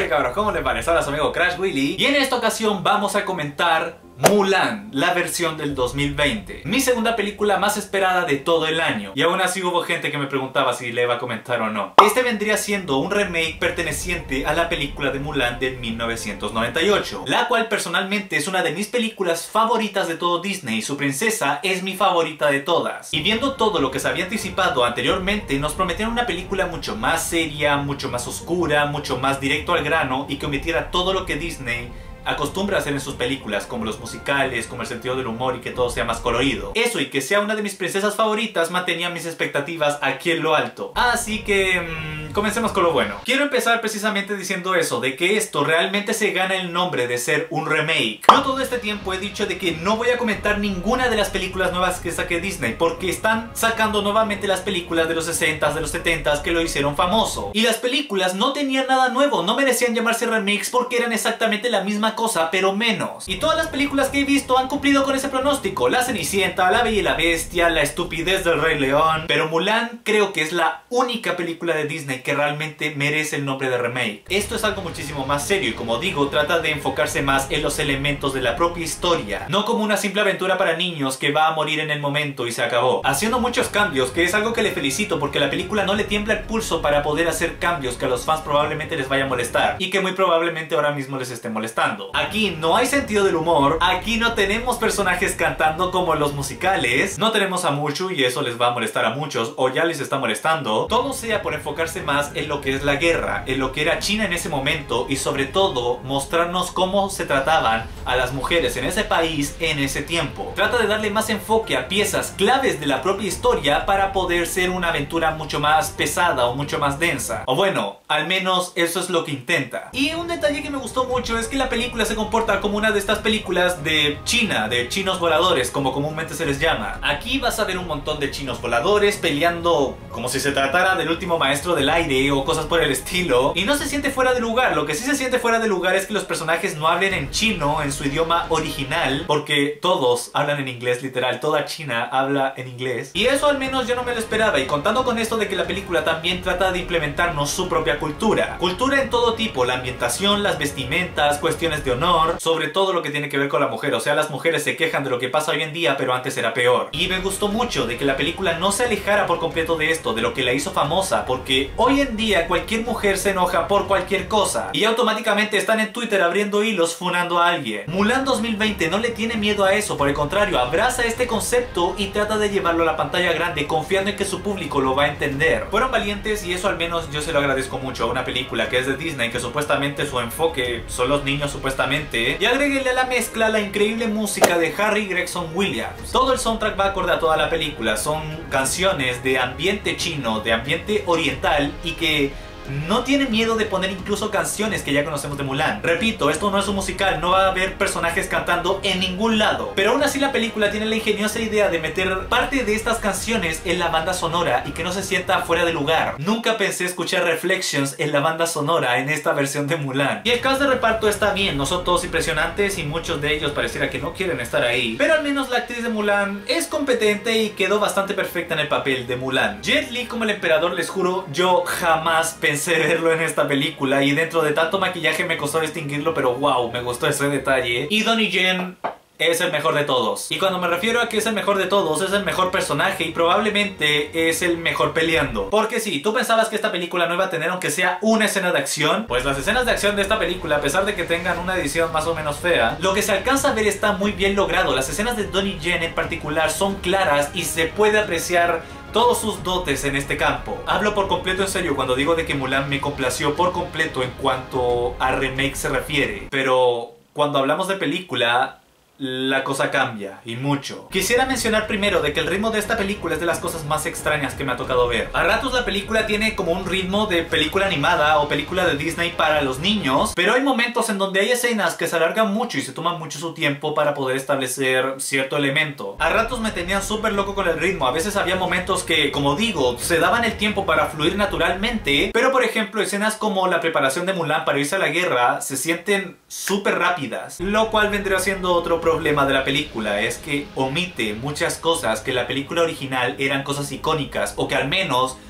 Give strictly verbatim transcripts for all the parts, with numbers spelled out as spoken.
cabros, ¿cómo les parece? Ahora su amigo Crash Willy y en esta ocasión vamos a comentar Mulan, la versión del dos mil veinte, mi segunda película más esperada de todo el año. Y aún así hubo gente que me preguntaba si le iba a comentar o no. Este vendría siendo un remake perteneciente a la película de Mulan de mil novecientos noventa y ocho, la cual personalmente es una de mis películas favoritas de todo Disney. Su princesa es mi favorita de todas. Y viendo todo lo que se había anticipado anteriormente, nos prometieron una película mucho más seria, mucho más oscura, mucho más directo al grano y que omitiera todo lo que Disney acostumbra a hacer en sus películas, como los musicales, como el sentido del humor y que todo sea más colorido. Eso y que sea una de mis princesas favoritas mantenía mis expectativas aquí en lo alto. Así que mmm, comencemos con lo bueno. Quiero empezar precisamente diciendo eso, de que esto realmente se gana el nombre de ser un remake. Yo todo este tiempo he dicho de que no voy a comentar ninguna de las películas nuevas que saque Disney, porque están sacando nuevamente las películas de los sesentas, de los setentas que lo hicieron famoso. Y las películas no tenían nada nuevo, no merecían llamarse remakes porque eran exactamente la misma cosa, pero menos. Y todas las películas que he visto han cumplido con ese pronóstico. La Cenicienta, La Bella y la Bestia, La Estupidez del Rey León. Pero Mulan creo que es la única película de Disney que realmente merece el nombre de remake. Esto es algo muchísimo más serio y, como digo, trata de enfocarse más en los elementos de la propia historia, no como una simple aventura para niños que va a morir en el momento y se acabó. Haciendo muchos cambios, que es algo que le felicito porque la película no le tiembla el pulso para poder hacer cambios que a los fans probablemente les vaya a molestar y que muy probablemente ahora mismo les esté molestando. Aquí no hay sentido del humor, aquí no tenemos personajes cantando como en los musicales, no tenemos a Mushu y eso les va a molestar a muchos o ya les está molestando. Todo sea por enfocarse más en lo que es la guerra, en lo que era China en ese momento y sobre todo mostrarnos cómo se trataban a las mujeres en ese país en ese tiempo. Trata de darle más enfoque a piezas claves de la propia historia para poder ser una aventura mucho más pesada o mucho más densa. O bueno, al menos eso es lo que intenta. Y un detalle que me gustó mucho es que la película se comporta como una de estas películas de China, de chinos voladores, como comúnmente se les llama. Aquí vas a ver un montón de chinos voladores peleando como si se tratara del último maestro del aire o cosas por el estilo, y no se siente fuera de lugar. Lo que sí se siente fuera de lugar es que los personajes no hablen en chino, en su idioma original, porque todos hablan en inglés, literal, toda China habla en inglés, y eso al menos yo no me lo esperaba. Y contando con esto de que la película también trata de implementarnos su propia cultura, cultura en todo tipo, la ambientación, las vestimentas, cuestiones de honor, sobre todo lo que tiene que ver con la mujer. O sea, las mujeres se quejan de lo que pasa hoy en día, pero antes era peor. Y me gustó mucho de que la película no se alejara por completo de esto, de lo que la hizo famosa, porque hoy en día cualquier mujer se enoja por cualquier cosa y automáticamente están en Twitter abriendo hilos funando a alguien. Mulan dos mil veinte no le tiene miedo a eso, por el contrario, abraza este concepto y trata de llevarlo a la pantalla grande, confiando en que su público lo va a entender. Fueron valientes y eso al menos yo se lo agradezco mucho a una película que es de Disney, que supuestamente su enfoque son los niños supuestamente. Y agréguenle a la mezcla la increíble música de Harry Gregson Williams. Todo el soundtrack va acorde a toda la película. Son canciones de ambiente chino, de ambiente oriental, y que no tiene miedo de poner incluso canciones que ya conocemos de Mulan. Repito, esto no es un musical, no va a haber personajes cantando en ningún lado, pero aún así la película tiene la ingeniosa idea de meter parte de estas canciones en la banda sonora y que no se sienta fuera de lugar. Nunca pensé escuchar Reflections en la banda sonora en esta versión de Mulan. Y el cast de reparto está bien, no son todos impresionantes y muchos de ellos pareciera que no quieren estar ahí, pero al menos la actriz de Mulan es competente y quedó bastante perfecta en el papel de Mulan. Jet Li como el emperador, les juro, yo jamás pensé verlo en esta película y dentro de tanto maquillaje me costó distinguirlo, pero wow, me gustó ese detalle. Y Donnie Yen es el mejor de todos. Y cuando me refiero a que es el mejor de todos, es el mejor personaje y probablemente es el mejor peleando. Porque si tú pensabas que esta película no iba a tener aunque sea una escena de acción, pues las escenas de acción de esta película, a pesar de que tengan una edición más o menos fea, lo que se alcanza a ver está muy bien logrado. Las escenas de Donnie Yen en particular son claras y se puede apreciar todos sus dotes en este campo. Hablo por completo en serio cuando digo de que Mulan me complació por completo en cuanto a remake se refiere. Pero cuando hablamos de película, la cosa cambia, y mucho. Quisiera mencionar primero de que el ritmo de esta película es de las cosas más extrañas que me ha tocado ver. A ratos la película tiene como un ritmo de película animada o película de Disney para los niños, pero hay momentos en donde hay escenas que se alargan mucho y se toman mucho su tiempo para poder establecer cierto elemento. A ratos me tenían súper loco con el ritmo. A veces había momentos que, como digo, se daban el tiempo para fluir naturalmente, pero por ejemplo escenas como la preparación de Mulan para irse a la guerra se sienten súper rápidas, lo cual vendría siendo otro problema problema de la película, es que omite muchas cosas que en la película original eran cosas icónicas o que al menos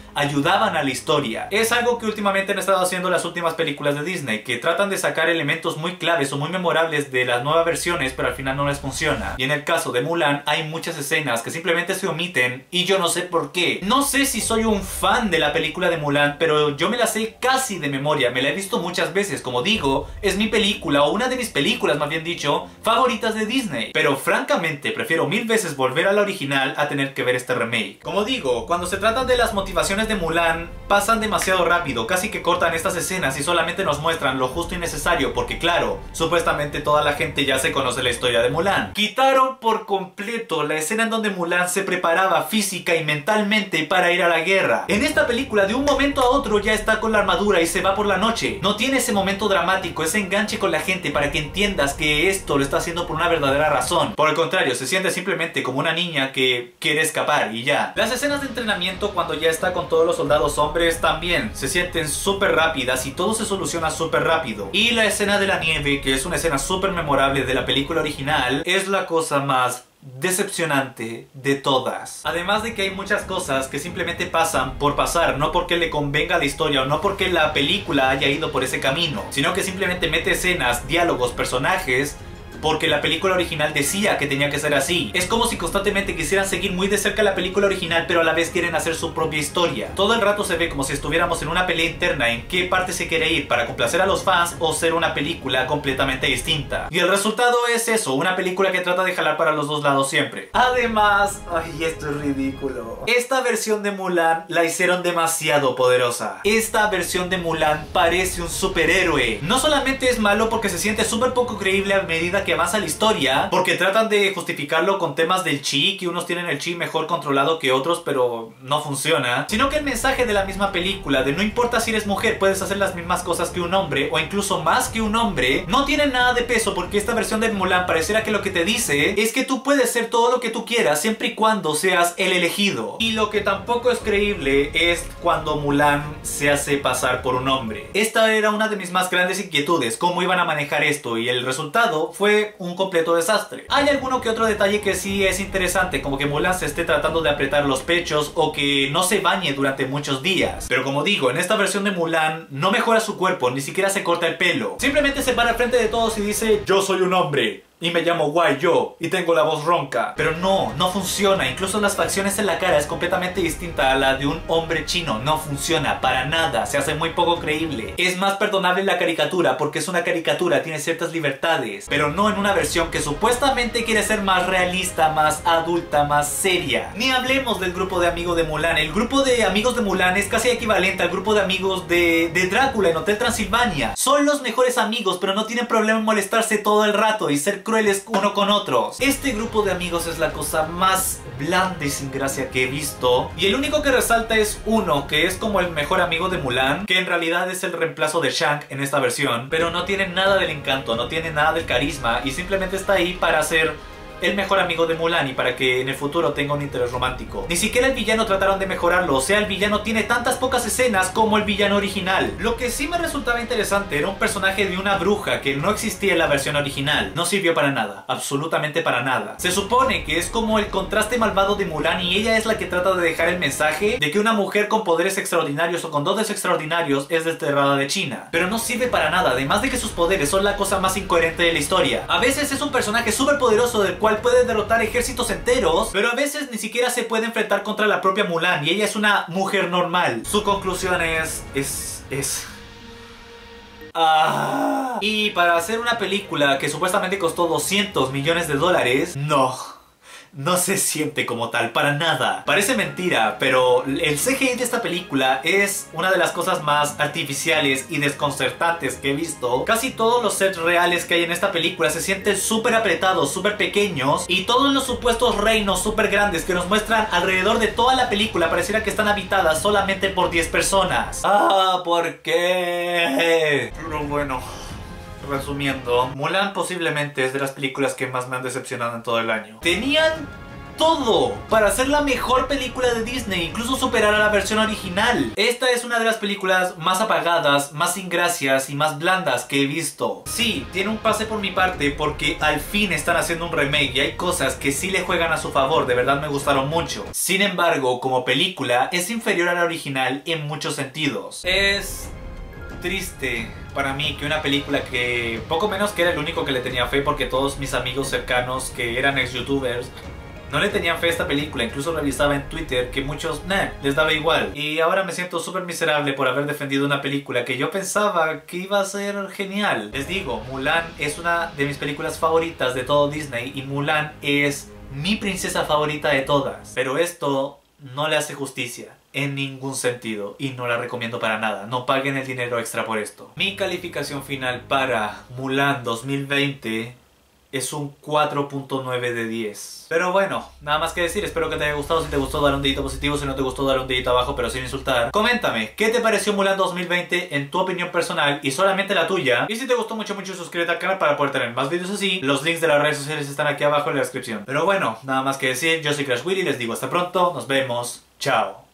ayudaban a la historia. Es algo que últimamente han estado haciendo las últimas películas de Disney, que tratan de sacar elementos muy claves o muy memorables de las nuevas versiones, pero al final no les funciona. Y en el caso de Mulan hay muchas escenas que simplemente se omiten y yo no sé por qué. No sé si soy un fan de la película de Mulan, pero yo me la sé casi de memoria, me la he visto muchas veces. Como digo, es mi película, o una de mis películas más bien dicho, favoritas de Disney. Pero francamente prefiero mil veces volver a la original a tener que ver este remake. Como digo, cuando se trata de las motivaciones de Mulan, pasan demasiado rápido, casi que cortan estas escenas y solamente nos muestran lo justo y necesario, porque claro, supuestamente toda la gente ya se conoce la historia de Mulan. Quitaron por completo la escena en donde Mulan se preparaba física y mentalmente para ir a la guerra. En esta película de un momento a otro ya está con la armadura y se va por la noche. No tiene ese momento dramático, ese enganche con la gente para que entiendas que esto lo está haciendo por una verdadera razón. Por el contrario, se siente simplemente como una niña que quiere escapar y ya. Las escenas de entrenamiento cuando ya está con todos los soldados hombres también se sienten súper rápidas y todo se soluciona súper rápido. Y la escena de la nieve, que es una escena súper memorable de la película original, es la cosa más decepcionante de todas. Además de que hay muchas cosas que simplemente pasan por pasar, no porque le convenga a la historia o no porque la película haya ido por ese camino, sino que simplemente mete escenas, diálogos, personajes porque la película original decía que tenía que ser así. Es como si constantemente quisieran seguir muy de cerca la película original, pero a la vez quieren hacer su propia historia. Todo el rato se ve como si estuviéramos en una pelea interna en qué parte se quiere ir, para complacer a los fans o ser una película completamente distinta. Y el resultado es eso, una película que trata de jalar para los dos lados siempre. Además, ay, esto es ridículo. Esta versión de Mulan la hicieron demasiado poderosa. Esta versión de Mulan parece un superhéroe. No solamente es malo porque se siente súper poco creíble a medida que avanza la historia, porque tratan de justificarlo con temas del chi, que unos tienen el chi mejor controlado que otros, pero no funciona, sino que el mensaje de la misma película de no importa si eres mujer, puedes hacer las mismas cosas que un hombre o incluso más que un hombre, no tiene nada de peso, porque esta versión de Mulan pareciera que lo que te dice es que tú puedes ser todo lo que tú quieras siempre y cuando seas el elegido. Y lo que tampoco es creíble es cuando Mulan se hace pasar por un hombre. Esta era una de mis más grandes inquietudes, cómo iban a manejar esto, y el resultado fue un completo desastre. Hay alguno que otro detalle que sí es interesante, como que Mulan se esté tratando de apretar los pechos o que no se bañe durante muchos días. Pero como digo, en esta versión de Mulan no mejora su cuerpo, ni siquiera se corta el pelo. Simplemente se para al frente de todos y dice: yo soy un hombre. Y me llamo Wai Yo y tengo la voz ronca. Pero no, no funciona. Incluso las facciones en la cara es completamente distinta a la de un hombre chino. No funciona para nada, se hace muy poco creíble. Es más perdonable la caricatura porque es una caricatura, tiene ciertas libertades, pero no en una versión que supuestamente quiere ser más realista, más adulta, más seria. Ni hablemos del grupo de amigos de Mulan. El grupo de amigos de Mulan es casi equivalente al grupo de amigos de, de Drácula en Hotel Transilvania. Son los mejores amigos, pero no tienen problema en molestarse todo el rato y ser crueles uno con otros. Este grupo de amigos es la cosa más blanda y sin gracia que he visto, y el único que resalta es uno, que es como el mejor amigo de Mulan, que en realidad es el reemplazo de Shang en esta versión, pero no tiene nada del encanto, no tiene nada del carisma y simplemente está ahí para ser el mejor amigo de Mulan y para que en el futuro tenga un interés romántico. Ni siquiera el villano trataron de mejorarlo, o sea, el villano tiene tantas pocas escenas como el villano original. Lo que sí me resultaba interesante era un personaje de una bruja que no existía en la versión original. No sirvió para nada, absolutamente para nada. Se supone que es como el contraste malvado de Mulan y ella es la que trata de dejar el mensaje de que una mujer con poderes extraordinarios o con dotes extraordinarios es desterrada de China. Pero no sirve para nada, además de que sus poderes son la cosa más incoherente de la historia. A veces es un personaje súper poderoso del cual puede derrotar ejércitos enteros, pero a veces ni siquiera se puede enfrentar contra la propia Mulan y ella es una mujer normal. Su conclusión es... es... es... Ah. Y para hacer una película que supuestamente costó doscientos millones de dólares, no... no se siente como tal, para nada. Parece mentira, pero el C G I de esta película es una de las cosas más artificiales y desconcertantes que he visto. Casi todos los sets reales que hay en esta película se sienten súper apretados, súper pequeños, y todos los supuestos reinos súper grandes que nos muestran alrededor de toda la película pareciera que están habitadas solamente por diez personas. Ah, ¿por qué? Pero bueno... resumiendo, Mulan posiblemente es de las películas que más me han decepcionado en todo el año. Tenían todo para hacer la mejor película de Disney, incluso superar a la versión original. Esta es una de las películas más apagadas, más sin gracias y más blandas que he visto. Sí, tiene un pase por mi parte porque al fin están haciendo un remake y hay cosas que sí le juegan a su favor, de verdad me gustaron mucho. Sin embargo, como película es inferior a la original en muchos sentidos. Es triste para mí que una película que poco menos que era el único que le tenía fe, porque todos mis amigos cercanos que eran ex youtubers no le tenían fe a esta película, incluso revisaba en Twitter que muchos, nah, les daba igual. Y ahora me siento súper miserable por haber defendido una película que yo pensaba que iba a ser genial. Les digo, Mulan es una de mis películas favoritas de todo Disney y Mulan es mi princesa favorita de todas. Pero esto no le hace justicia en ningún sentido y no la recomiendo para nada. No paguen el dinero extra por esto. Mi calificación final para Mulan dos mil veinte es un cuatro punto nueve de diez. Pero bueno, nada más que decir, espero que te haya gustado. Si te gustó, dale un dedito positivo, si no te gustó, dale un dedito abajo, pero sin insultar. Coméntame, ¿qué te pareció Mulan dos mil veinte en tu opinión personal y solamente la tuya? Y si te gustó mucho, mucho, suscríbete al canal para poder tener más vídeos así. Los links de las redes sociales están aquí abajo en la descripción. Pero bueno, nada más que decir, yo soy Crash Willy, les digo hasta pronto, nos vemos, chao.